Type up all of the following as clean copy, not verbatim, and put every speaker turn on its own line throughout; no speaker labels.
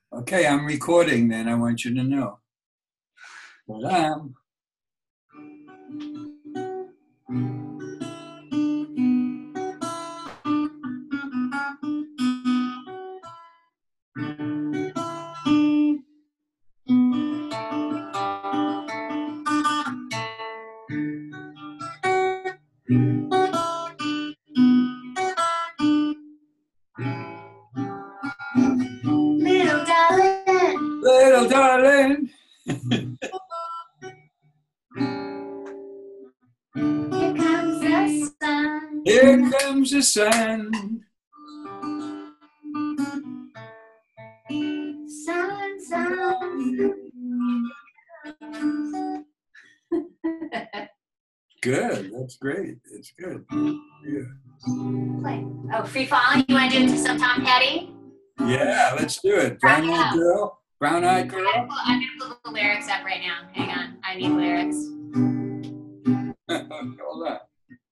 Okay, I'm recording then. I want you to know. But
Little darling,
little darling,
here comes the sun.
here comes the sun.
Sun, sun.
Good. That's great. It's good.
Play. Oh, Free Falling. You want to do it to some Tom Petty?
Yeah, let's do it. Brown-eyed girl. Brown-eyed girl.
I'm going to pull the lyrics up right now. Hang on. I need lyrics.
Hold on.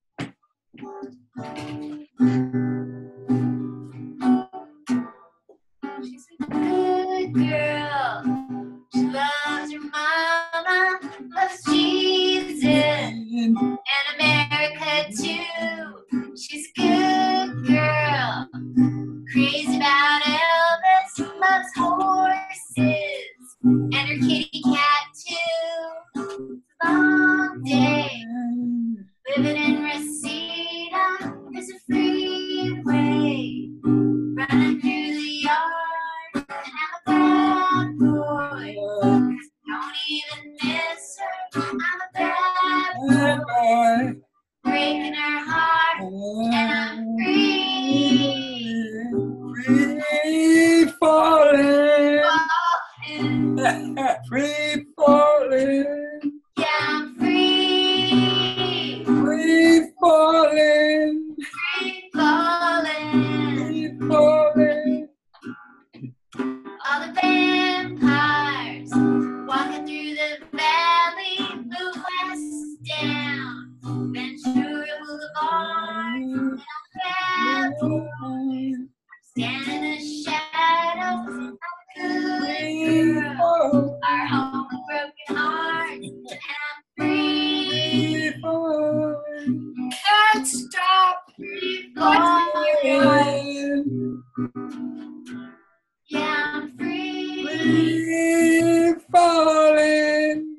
She's a good girl. She loves her mama, loves Jesus, and America too. She's a good girl. Crazy about Elvis, loves horses, and her kitty cat too. It's a long day, living in Reseda. There's a freeway running through the yard, and I'm a bad boy. Don't even miss her. I'm a bad boy, breaking her heart, and I'm free.
Free falling. Free falling.
Yeah, I'm free.
Free falling.
Free falling.
Free falling.
All the vampires walking through the valley, move west down Ventura Boulevard. And I'm bad boy, stand in the shadows. I'm a good girl. Our home with broken hearts, and I'm free.
Free falling.
Can't stop free falling. Yeah, I'm free.
Free falling.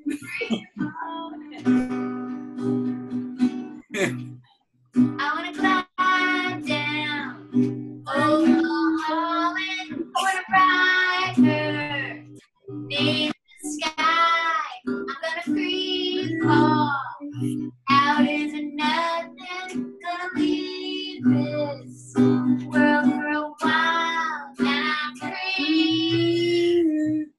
I wanna glide down over Mulholland. I wanna ride her beneath the sky. I'm gonna free fall out into nothing. Gonna leave this world for a while, and I'm free.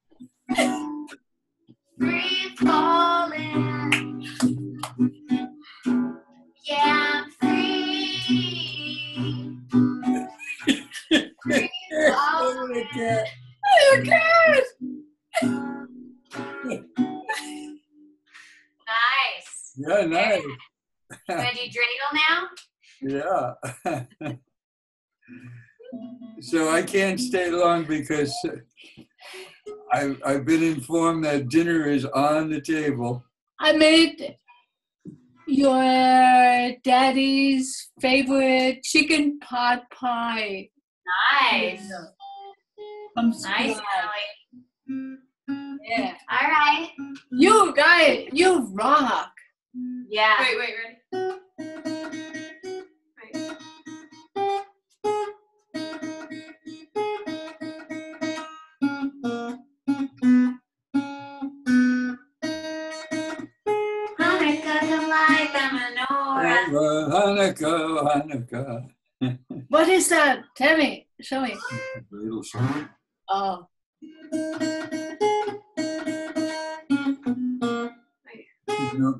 Free falling. Yeah, I'm free. Free falling. Nice.
Yeah, nice.
You want to do dreidel now?
Yeah. So I can't stay long because I've been informed that dinner is on the table.
I made your daddy's favorite chicken pot pie.
Nice.
From
Nice,
school.
Ellie.
Yeah.
All right.
You guys, you rock.
Yeah.
Wait, ready? Wait.
Hanukkah, come light the menorah.
Hanukkah.
What is that? Tell me. Show me.
Little song.
Oh.
No.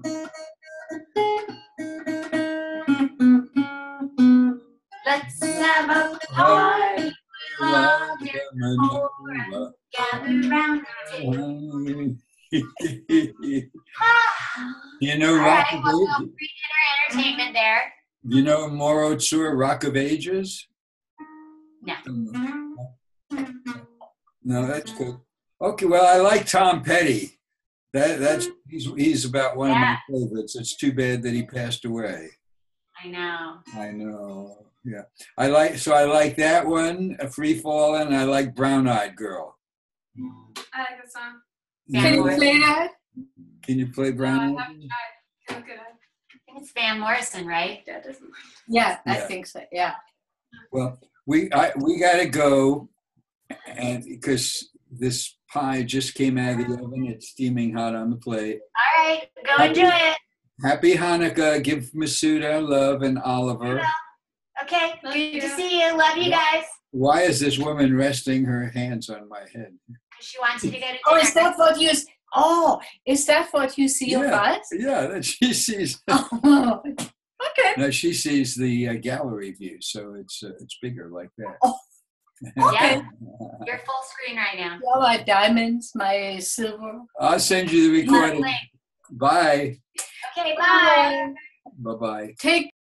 Let's have a party. We love the menorah. Gather round the table.
You know
All
Rock
right,
of
well,
Ages?
free dinner entertainment there.
You know Moro Tsur, Rock of Ages?
No.
No, that's cool. Okay, well, I like Tom Petty. He's about one of my favorites. It's too bad that he passed away.
I know.
I know. Yeah, I like that one, Free Fallin'. I like Brown Eyed Girl.
I like that song.
Can you
Morrison.
play that?
Can you play
No, I
Brown Eyed?
haven't tried. Can look it up.
I think it's Van Morrison, right?
Dad doesn't.
Yeah, I
Yeah.
think so. Yeah.
Well, we got to go, and because this pie just came out of the oven, it's steaming hot on the plate.
All right, go enjoy it.
Happy Hanukkah. Give Masuda love and Oliver.
Okay,
Love
good
you.
to see you. Love you guys.
Why is this woman resting her hands on my head?
Because she wants you to go to dinner.
Oh, is that what you? Oh, is that what you see of us?
Yeah, that she sees.
Oh, okay.
No, she sees the gallery view, so it's bigger like that.
Oh,
Yeah, you're full screen right now.
All my diamonds, my silver.
I'll send you the recording. Bye.
Okay, bye.
Bye-bye.
Take